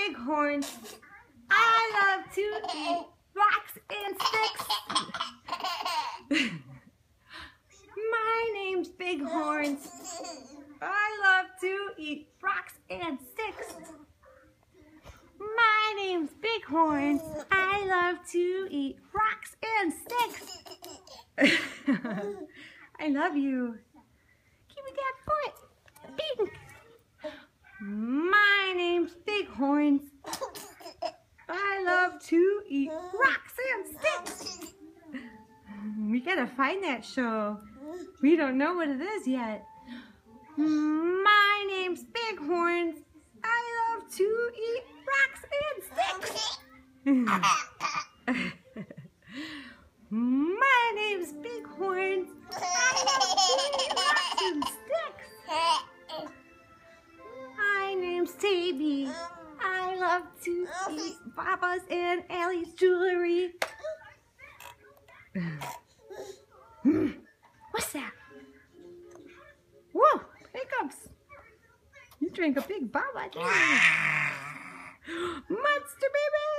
Bighorns. I love to eat rocks and sticks. My name's Bighorns. I love to eat rocks and sticks. My name's Bighorns. I love to eat rocks and sticks. I love you. Give me that foot. Pink. My name's Bighorns. I love to eat rocks and sticks. We gotta find that show. We don't know what it is yet. My name's Bighorns. I love to eat rocks and sticks. My name's Bighorns. I love to eat rocks and sticks. My name's Taylie. I love to eat Baba's and Allie's jewelry. What's that? Whoa, hiccups. You drank a big Baba, didn't you? Monster baby!